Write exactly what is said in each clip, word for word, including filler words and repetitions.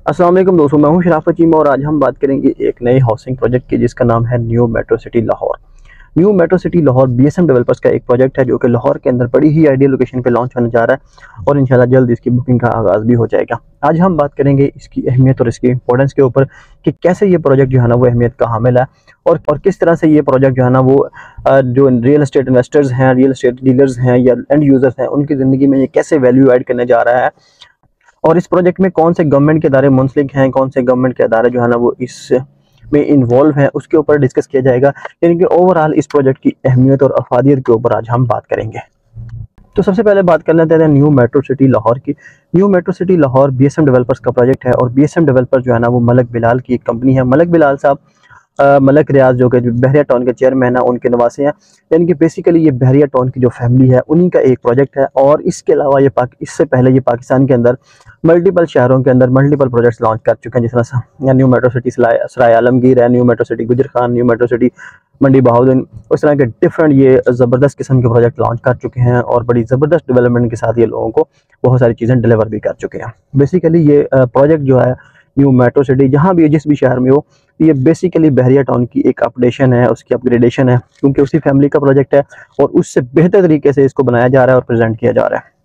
अस्सलाम वालेकुम दोस्तों, मैं हूं शराफत चीमा और आज हम बात करेंगे एक नए हाउसिंग प्रोजेक्ट की जिसका नाम है new metro city Lahore. New metro city Lahore BSM developers का एक प्रोजेक्ट है जो कि लाहौर के अंदर बड़ी ही आइडियल लोकेशन पे लॉन्च होने जा रहा है और इंशाल्लाह जल्द इसकी बुकिंग का आगाज़ भी हो जाएगा। आज हम बात करेंगे इसकी अहमियत और इसकी इंपॉर्टेंस के ऊपर कि कैसे ये प्रोजेक्ट जो है ना वो अहमियत का हामिल है और और किस तरह से ये प्रोजेक्ट जो है ना वो अ, जो रियल एस्टेट इन्वेस्टर्स हैं, रियल एस्टेट डीलर्स हैं या एंड यूजर्स हैं, उनकी ज़िंदगी में ये कैसे वैल्यू ऐड करने जा रहा है और इस प्रोजेक्ट में कौन से गवर्नमेंट के इदारे मुंसलिक हैं, कौन से गवर्नमेंट के इदारे जो है ना वो इस में इन्वॉल्व हैं, उसके ऊपर डिस्कस किया जाएगा। यानी कि ओवरऑल इस प्रोजेक्ट की अहमियत और अफादियत के ऊपर आज हम बात करेंगे। तो सबसे पहले बात कर लेते हैं न्यू मेट्रो सिटी लाहौर की। New metro city Lahore BSM developers का प्रोजेक्ट है और बीएसएम डेवलपर जो है ना वो मलक बिलाल की एक कंपनी है। मलक बिलाल साहब अ, मलक रियाज जो कि बहरिया टाउन के चेयरमैन है, उनके नवासे हैं। यानी कि बेसिकली ये बहरिया टाउन की जो फैमिली है उन्हीं का एक प्रोजेक्ट है और इसके अलावा ये पाक इससे पहले ये पाकिस्तान के अंदर मल्टीपल शहरों के अंदर मल्टीपल प्रोजेक्ट्स लॉन्च कर चुके हैं, जिस तरह से new metro city Sarai Alamgir है, new metro city Gujar Khan, new metro city Mandi Bahauddin. उस तरह के डिफरेंट ये ज़बरदस्त किस्म के प्रोजेक्ट लॉन्च कर चुके हैं और बड़ी ज़बरदस्त डेवलपमेंट के साथ ये लोगों को बहुत सारी चीज़ें डिलीवर भी कर चुके हैं। बेसिकली ये प्रोजेक्ट जो है न्यू मेट्रो सिटी जहाँ भी जिस भी शहर में हो, ये बेसिकली बहरिया टाउन की एक अपडेशन है, उसकी अपग्रेडेशन है, क्योंकि उसी फैमिली का प्रोजेक्ट है और उससे बेहतर तरीके से इसको बनाया जा रहा है और प्रेजेंट किया जा रहा है।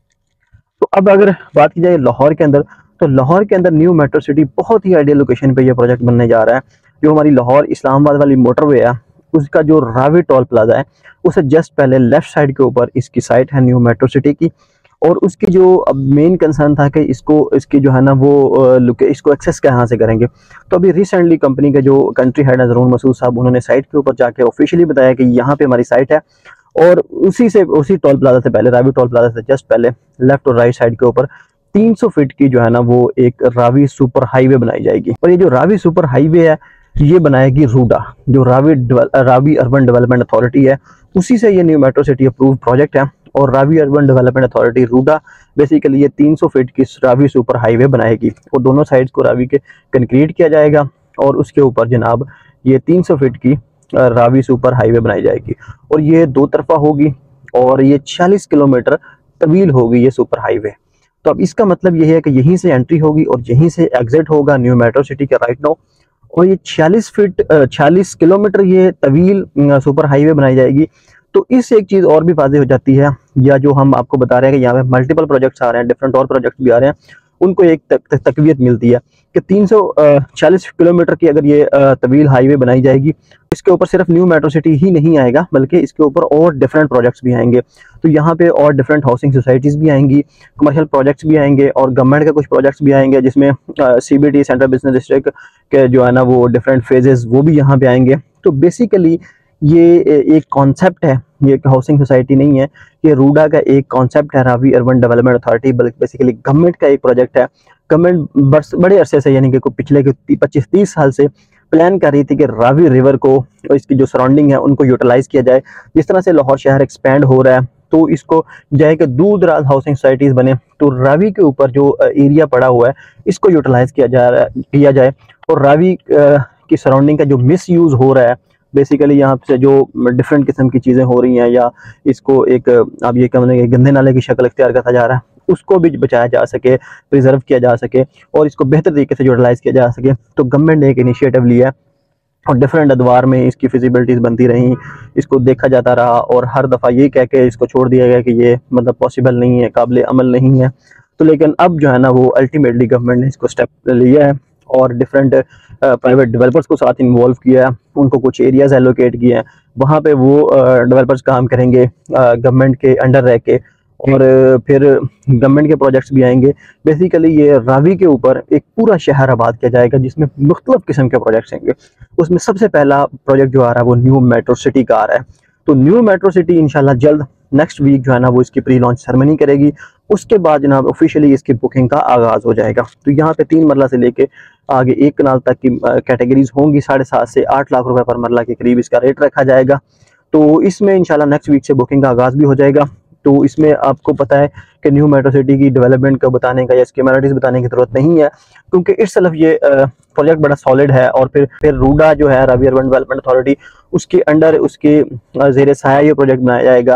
तो अब अगर बात की जाए लाहौर के अंदर, तो लाहौर के अंदर न्यू मेट्रो सिटी बहुत ही आइडियल लोकेशन पे ये प्रोजेक्ट बनने जा रहा है। जो हमारी लाहौर इस्लामाबाद वाली मोटरवे है उसका जो रावी टोल प्लाजा है उससे जस्ट पहले लेफ्ट साइड के ऊपर इसकी साइट है न्यू मेट्रो सिटी की। और उसकी जो अब मेन कंसर्न था कि इसको इसकी जो है ना वो लुक इसको एक्सेस कहाँ से करेंगे। तो अभी रिसेंटली कंपनी के जो कंट्री हेड है ज़रून मसूद साहब, उन्होंने साइट के ऊपर जाके ऑफिशियली बताया कि यहाँ पे हमारी साइट है और उसी से उसी टोल प्लाजा से पहले, रावी टोल प्लाजा से जस्ट पहले लेफ्ट और राइट साइड के ऊपर तीन सौ फीट की जो है ना वो एक रावी सुपर हाईवे बनाई जाएगी। और ये जो रावी सुपर हाईवे है ये बनाएगी रूडा, जो Ravi Ravi urban development authority है, उसी से ये new metro city approve project है। और Ravi urban development authority RUDA basically ये तीन सौ फीट की रावी सुपर हाईवे बनाएगी और दोनों साइड्स को रावी के कंक्रीट किया जाएगा और उसके ऊपर जनाब ये तीन सौ फीट की रावी सुपर हाईवे बनाई जाएगी और ये दो तरफा होगी और ये छियालीस किलोमीटर तवील होगी ये सुपर हाईवे। तो अब इसका मतलब ये है कि यहीं से एंट्री होगी और यहीं से एग्जिट होगा न्यू मेट्रो सिटी के राइट नाउ। और ये छियालीस फीट छियालीस किलोमीटर ये तवील सुपर हाईवे बनाई जाएगी। तो इससे एक चीज़ और भी वाज़ेह हो जाती है, या जो हम आपको बता रहे हैं कि यहाँ पे मल्टीपल प्रोजेक्ट्स आ रहे हैं, डिफरेंट और प्रोजेक्ट्स भी आ रहे हैं, उनको एक तक, तक, तकवीत मिलती है कि तीन सौ चालीस किलोमीटर की अगर ये तवील हाईवे बनाई जाएगी, इसके ऊपर सिर्फ न्यू मेट्रो सिटी ही नहीं आएगा बल्कि इसके ऊपर और डिफरेंट प्रोजेक्ट्स भी आएंगे। तो यहाँ पे और डिफरेंट हाउसिंग सोसाइटीज़ भी आएंगी, कमर्शियल प्रोजेक्ट्स भी आएंगे और गवर्नमेंट के कुछ प्रोजेक्ट्स भी आएंगे, जिसमें सीबीडी सेंट्रल बिजनेस डिस्ट्रिक्ट के जो है ना वो डिफरेंट फेजेस वो भी यहाँ पे आएंगे। तो बेसिकली ये एक कॉन्सेप्ट है, ये एक हाउसिंग सोसाइटी नहीं है, ये रूडा का एक कॉन्सेप्ट है, रावी अर्बन डेवलपमेंट अथॉरिटी, बल्कि बेसिकली गवर्नमेंट का एक प्रोजेक्ट है। गवर्नमेंट बड़े अरसे से यानी कि पिछले के पच्चीस तीस साल से प्लान कर रही थी कि रावी रिवर को और इसकी जो सराउंडिंग है उनको यूटिलाइज किया जाए। जिस तरह से लाहौर शहर एक्सपैंड हो रहा है तो इसको जाए कि दूर दराज हाउसिंग सोसाइटीज़ बने, तो रावी के ऊपर जो एरिया पड़ा हुआ है इसको यूटिलाइज किया जा रहा किया जाए और रावी की सराउंडिंग का जो मिस यूज़ हो रहा है, बेसिकली यहाँ से जो डिफरेंट किस्म की चीज़ें हो रही हैं या इसको एक अब ये क्या मतलब गंदे नाले की शक्ल इख्तियार करता जा रहा है, उसको भी बचाया जा सके, प्रिजर्व किया जा सके और इसको बेहतर तरीके से यूटिलाइज किया जा सके। तो गवर्नमेंट ने एक इनिशिएटिव लिया है और डिफरेंट अदवार में इसकी फिजिबिलिटीज़ बनती रहीं, इसको देखा जाता रहा और हर दफ़ा ये कह के इसको छोड़ दिया गया कि ये मतलब पॉसिबल नहीं है, काबिल अमल नहीं है। तो लेकिन अब जो है ना वो अल्टीमेटली गवर्नमेंट ने इसको स्टेप लिया है और डिफरेंट प्राइवेट डेवलपर्स को साथ इन्वॉल्व किया है, उनको कुछ एरियाज एलोकेट किए हैं, वहाँ पे वो डेवलपर्स काम करेंगे गवर्नमेंट के अंडर रह के और फिर गवर्नमेंट के प्रोजेक्ट्स भी आएंगे। बेसिकली ये रावी के ऊपर एक पूरा शहर आबाद किया जाएगा जिसमें मुख्तलिफ किस्म के प्रोजेक्ट्स आएंगे। उसमें सबसे पहला प्रोजेक्ट जो आ रहा है वो न्यू मेट्रो सिटी का आ रहा है। तो न्यू मेट्रो सिटी इंशाल्लाह जल्द नेक्स्ट वीक जो है ना वो इसकी प्री लॉन्च सेरेमनी करेगी, उसके बाद जनाब ऑफिशियली इसकी बुकिंग का आगाज़ हो जाएगा। तो यहाँ पे तीन मरला से लेके आगे एक कनाल तक की कैटेगरीज होंगी, साढ़े सात से आठ लाख रुपए पर मरला के करीब इसका रेट रखा जाएगा। तो इसमें इंशाल्लाह नेक्स्ट वीक से बुकिंग का आगाज़ भी हो जाएगा। तो इसमें आपको पता है कि न्यू मेट्रो सिटी की डेवलपमेंट का बताने का या इसकी अमेनिटीज़ बताने की ज़रूरत नहीं है, क्योंकि इस तरफ ये प्रोजेक्ट बड़ा सॉलिड है। और फिर फिर रूडा जो है रावी अर्बन डेवलपमेंट अथॉरिटी, उसके अंडर उसके ज़ेर साया ये प्रोजेक्ट बनाया जाएगा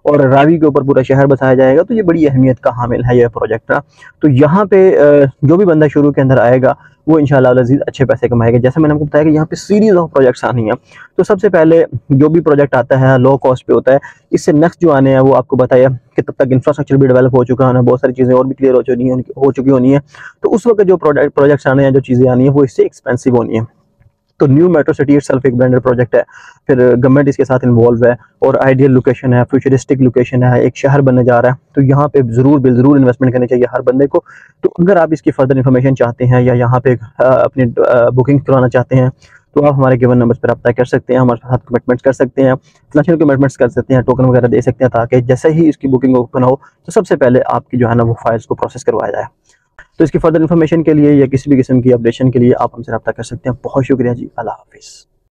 और रावी के ऊपर पूरा शहर बसाया जाएगा। तो ये बड़ी अहमियत का हामिल है ये प्रोजेक्ट ना। तो यहाँ पे जो भी बंदा शुरू के अंदर आएगा वो इंशाल्लाह अज़ीज़ अच्छे पैसे कमाएगा। जैसे मैंने आपको बताया कि यहाँ पे सीरीज ऑफ प्रोजेक्ट्स आनी है। तो सबसे पहले जो भी प्रोजेक्ट आता है लो कॉस्ट पे होता है। इससे नेक्स्ट जो आने हैं वो आपको बताया कि तब तक इंफ्रास्ट्रक्चर भी डेवलप हो चुका है, बहुत सारी चीज़ें और भी क्लियर हो चुकी हैं हो चुकी होनी है। तो उस वक्त जो प्रोडक्ट प्रोजेक्ट्स आने हैं, जो चीज़ें आनी है, वो इससे एक्सपेंसिव होनी है। तो न्यू मेट्रो सिटी इटसेल्फ एक ब्रांडेड प्रोजेक्ट है, फिर गवर्नमेंट इसके साथ इन्वॉल्व है और आइडियल लोकेशन है, फ्यूचरिस्टिक लोकेशन है, एक शहर बनने जा रहा है। तो यहाँ पे ज़रूर बिल ज़रूर इन्वेस्टमेंट करनी चाहिए हर बंदे को। तो अगर आप इसकी फर्दर इन्फॉर्मेशन चाहते हैं या यहाँ पे अपनी बुकिंग करवाना चाहते हैं तो आप हमारे गिवन नंबर्स पर रब्ता कर सकते हैं, हमारे साथ कमिटमेंट्स कर सकते हैं, फाइनेंशियल कमिटमेंट्स कर सकते हैं, टोकन वगैरह दे सकते हैं, ताकि जैसे ही इसकी बुकिंग ओपन हो तो सबसे पहले आपकी जो है ना वो फाइल्स को प्रोसेस करवाया जाए। तो इसकी फर्दर इन्फॉर्मेशन के लिए या किसी भी किस्म की अपडेशन के लिए आप हमसे रब्ता कर सकते हैं। बहुत शुक्रिया जी, अल्लाह हाफिज़।